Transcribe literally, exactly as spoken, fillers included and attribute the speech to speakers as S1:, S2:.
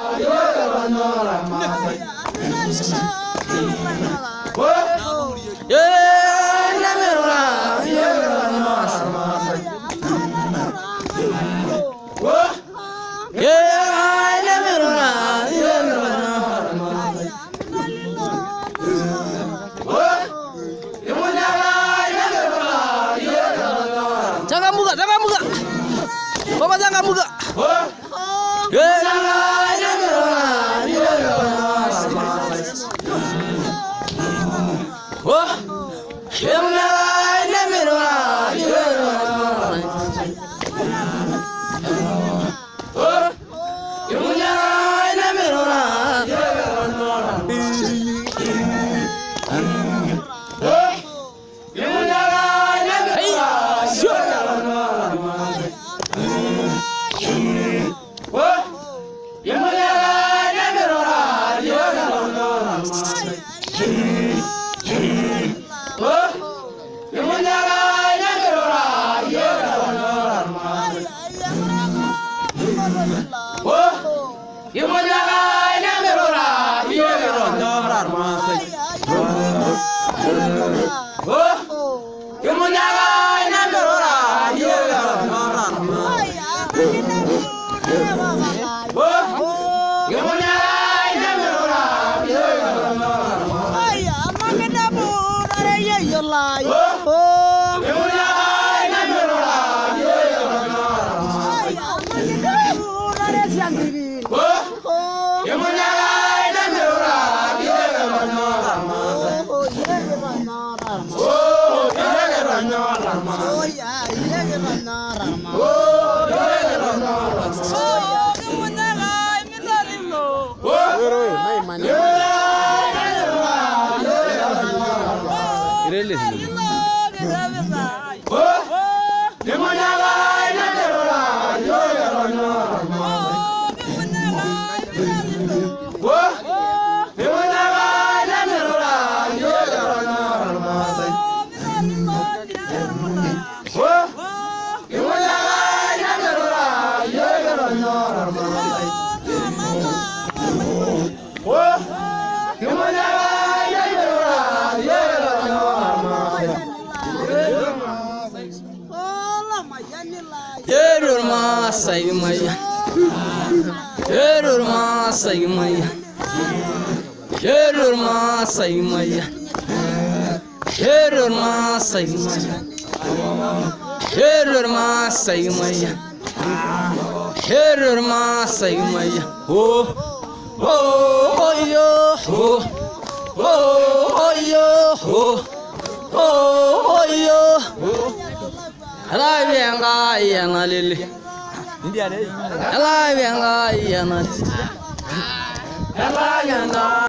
S1: Jangan buka, jangan buka. Bapak jangan buka. Say Maya, Yerma say Maya, Yerma say Maya, Yerma say Maya, Yerma say Maya, Yerma say Maya, oh, oh, oh, yo, oh, oh, yo, oh, oh, yo, I am a lily. India, I am a